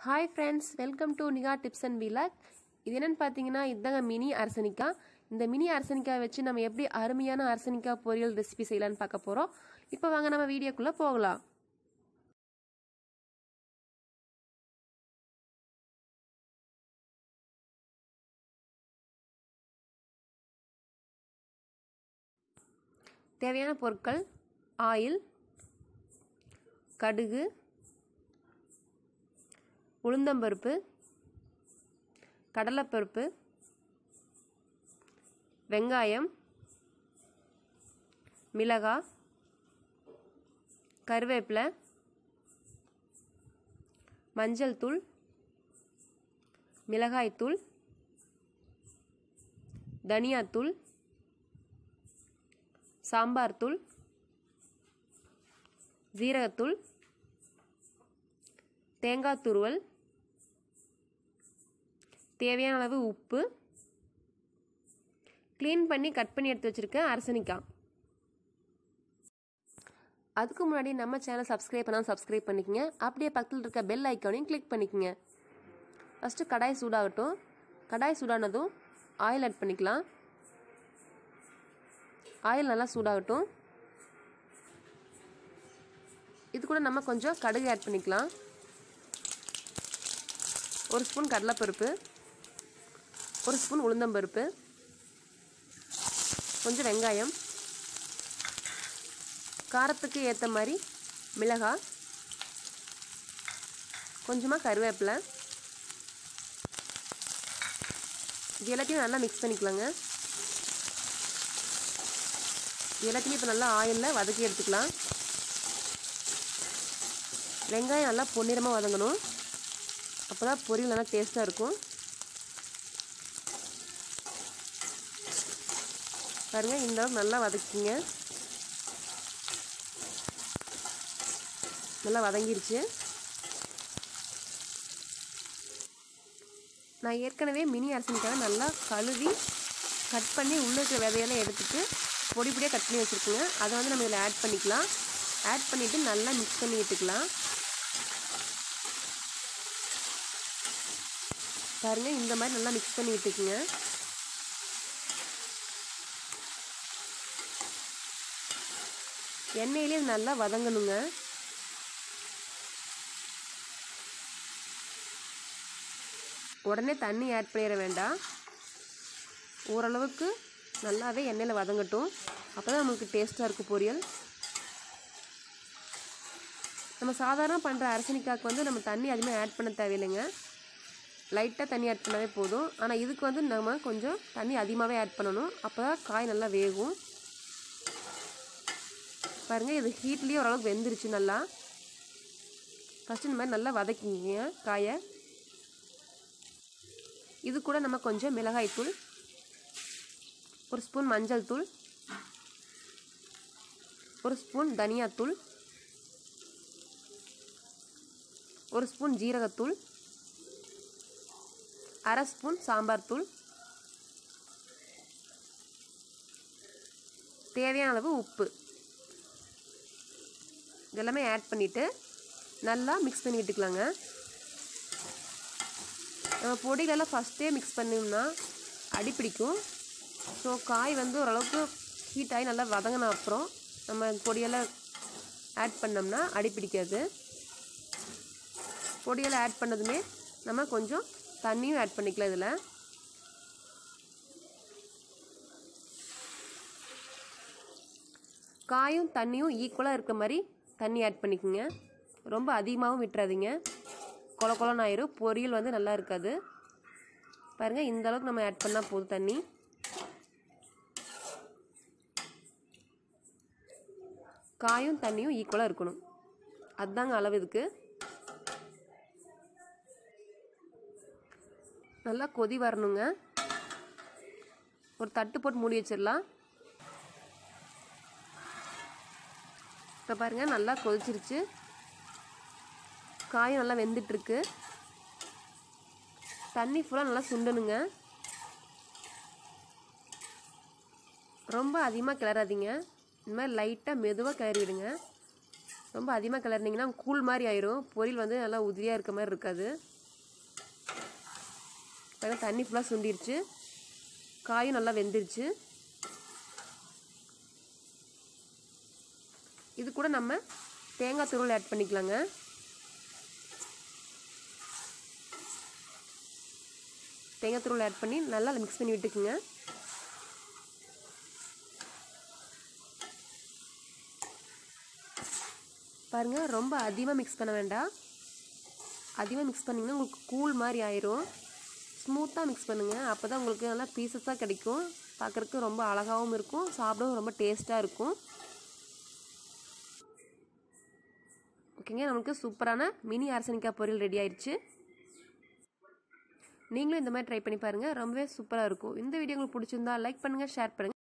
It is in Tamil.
Hi friends, welcome to Niga Tips and Vlog. இது என்னன்னு பாத்தீங்கன்னா இதாங்க மினி அரசனிக்காய். இந்த மினி அரசனிக்காய் வச்சு நம்ம எப்படி அருமையான அரசனிக்காய் பொரியல் ரெசிபி செய்யலாம்னு பார்க்க போறோம். இப்போ வாங்க நம்ம வீடியோக்குள்ள போகலாம். தேவையான பொருட்கள்: ஆயில், கடுகு, உளுந்தம்பருப்பு, கடலைப்பருப்பு, வெங்காயம், மிளகாய், கருவேப்பிலை, மஞ்சள் தூள், மிளகாய்த்தூள், தனியாத்தூள், சாம்பார் தூள், ஜீரகத்தூள், தேங்காய் துருவல், தேவையான அளவு உப்பு, க்ளீன் பண்ணி கட் பண்ணி எடுத்து வச்சிருக்க அரசனிக்காய். அதுக்கு முன்னாடி நம்ம சேனல் சப்ஸ்கிரைப் பண்ணால் சப்ஸ்கிரைப் பண்ணிக்கங்க. அப்படியே பக்கத்தில் இருக்க பெல் ஐக்கானையும் கிளிக் பண்ணிக்கங்க. ஃபஸ்ட்டு கடாய் சூடாகட்டும். கடாய் சூடானதும் ஆயில் ஆட் பண்ணிக்கலாம். ஆயில் நல்லா சூடாகட்டும். இது கூட நம்ம கொஞ்சம் கடுகு ஆட் பண்ணிக்கலாம். ஒரு ஸ்பூன் கடலைப்பருப்பு, ஒரு ஸ்பூன் உளுந்தம்பருப்பு, கொஞ்சம் வெங்காயம், காரத்துக்கு ஏற்ற மாதிரி மிளகாய், கொஞ்சமாக கருவேப்பிலை. இது எல்லாத்தையும் நல்லா மிக்ஸ் பண்ணிக்கலாங்க. இது எல்லாத்தையும் இப்போ நல்லா ஆயிலில் வதக்கி எடுத்துக்கலாம். வெங்காயம் நல்லா பொன்னிறமாக வதங்கணும். அப்போ தான் பொரியல் நல்லா டேஸ்ட்டாக இருக்கும். பாருங்கள், இந்த அளவுக்கு நல்லா வதக்கிங்க. நல்லா வதங்கிருச்சு. நான் ஏற்கனவே மினி அரசனிக்காக நல்லா கழுவி கட் பண்ணி உள்ளே இருக்கிற விதையெல்லாம் எடுத்துட்டு பொடி பொடியாக கட் பண்ணி வச்சுருக்குங்க. அதை வந்து நம்ம இதில் ஆட் பண்ணிக்கலாம். ஆட் பண்ணிவிட்டு நல்லா மிக்ஸ் பண்ணி விட்டுக்கலாம். பாருங்கள், இந்த மாதிரி நல்லா மிக்ஸ் பண்ணி விட்டுக்குங்க. எண்ணெயிலே நல்லா வதங்கணுங்க. உடனே தண்ணி ஆட் பண்ணிட வேண்டாம். ஓரளவுக்கு நல்லாவே எண்ணெயில் வதங்கட்டும். அப்போ தான் நமக்கு டேஸ்ட்டாக இருக்கும் பொரியல். நம்ம சாதாரண பண்ணுற அரசனிக்காய்க்கு வந்து நம்ம தண்ணி அதிகமாக ஆட் பண்ண தேவையில்லைங்க. லைட்டாக தண்ணி ஆட் பண்ணாவே போதும். ஆனால் இதுக்கு வந்து நம்ம கொஞ்சம் தண்ணி அதிகமாகவே ஆட் பண்ணணும். அப்போ தான் காய் நல்லா வேகும். பாருங்கள், இது ஹீட்லேயே ஓரளவுக்கு வெந்துருச்சு. நல்லா ஃபஸ்ட்டு இந்த மாதிரி நல்லா வதக்கிங்க காயை. இது கூட நம்ம கொஞ்சம் மிளகாய்த்தூள், ஒரு ஸ்பூன் மஞ்சள் தூள், ஒரு ஸ்பூன் தனியாத்தூள், ஒரு ஸ்பூன் ஜீரகத்தூள், அரை ஸ்பூன் சாம்பார் தூள், தேவையான அளவு உப்பு இதெல்லாமே ஆட் பண்ணிவிட்டு நல்லா மிக்ஸ் பண்ணி விட்டுக்கலாங்க. நம்ம பொடிகளெல்லாம் ஃபஸ்ட்டே மிக்ஸ் பண்ணோம்னா அடிப்பிடிக்கும். ஸோ காய் வந்து ஓரளவுக்கு ஹீட் ஆகி நல்லா வதங்கின அப்புறம் நம்ம பொடியெல்லாம் ஆட் பண்ணோம்னா அடிப்பிடிக்காது. பொடியெல்லாம் ஆட் பண்ணதுமே நம்ம கொஞ்சம் தண்ணியும் ஆட் பண்ணிக்கலாம். இதில் காயும் தண்ணியும் ஈக்குவலாக இருக்க மாதிரி தண்ணி ஆட் பண்ணிக்கோங்க. ரொம்ப அதிகமாகவும் விட்டுறாதீங்க, கொல கொலன்னு ஆயிரும். பொரியல் வந்து நல்லா இருக்காது. பாருங்கள், இந்த அளவுக்கு நம்ம ஆட் பண்ணால் போதும். தண்ணி காயும் தண்ணியும் ஈக்குவலாக இருக்கணும். அதுதாங்க அளவு. இதுக்கு நல்லா கொதி வரணுங்க. ஒரு தட்டு போட்டு மூடி வச்சிடலாம். இப்போ பாருங்கள், நல்லா கொதிச்சிருச்சு. காயும் நல்லா வெந்துட்டுருக்கு. தண்ணி ஃபுல்லாக நல்லா சுண்டணுங்க. ரொம்ப அதிகமாக கிளறாதீங்க. இந்த மாதிரி லைட்டாக மெதுவாக கிளறி விடுங்க. ரொம்ப அதிகமாக கிளறினீங்கன்னா கூழ் மாதிரி ஆயிரும். பொரியல் வந்து நல்லா உதிரியாக இருக்க மாதிரி இருக்காது. பாருங்க தண்ணி ஃபுல்லாக சுண்டிருச்சு, காயும் நல்லா வெந்துருச்சு. இது கூட நம்ம தேங்காய் துருவல் ஆட் பண்ணிக்கலாங்க. தேங்காய் துருவல் ஆட் பண்ணி நல்லா மிக்ஸ் பண்ணி விட்டுக்குங்க. பாருங்கள் ரொம்ப அதிகமாக மிக்ஸ் பண்ண வேண்டாம். அதிகமாக மிக்ஸ் பண்ணிங்கன்னா உங்களுக்கு கூழ் மாதிரி ஆயிரும். ஸ்மூத்தாக மிக்ஸ் பண்ணுங்கள், அப்போ தான் உங்களுக்கு நல்லா பீசஸாக கிடைக்கும். பார்க்குறதுக்கு ரொம்ப அழகாகவும் இருக்கும், சாப்பிடவும் ரொம்ப டேஸ்ட்டாக இருக்கும். ஓகேங்க, நமக்கு சூப்பரான மினி அரசனிக்காய் பொரியல் ரெடி ஆயிடுச்சு. நீங்களும் இந்த மாதிரி ட்ரை பண்ணி பாருங்கள், ரொம்பவே சூப்பராக இருக்கும். இந்த வீடியோ உங்களுக்கு பிடிச்சிருந்தா லைக் பண்ணுங்கள், ஷேர் பண்ணுங்கள்.